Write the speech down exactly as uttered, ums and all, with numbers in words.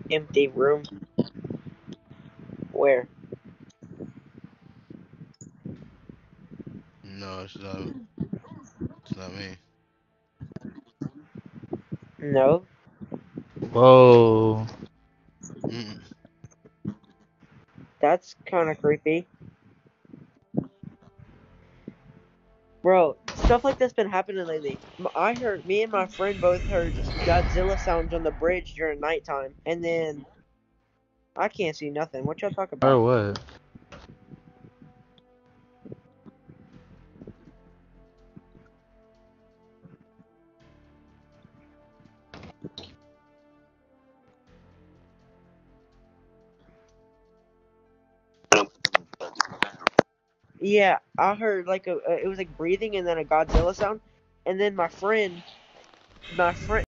Empty room. Where? No, it's not. It's not me. No. Whoa. Mm-mm. That's kind of creepy. Bro, stuff like that's been happening lately. M- I heard, me and my friend both heard Godzilla sounds on the bridge during nighttime, and then I can't see nothing. What y'all talk about? Or what? Yeah, I heard like a, a it was like breathing and then a Godzilla sound, and then my friend, my friend.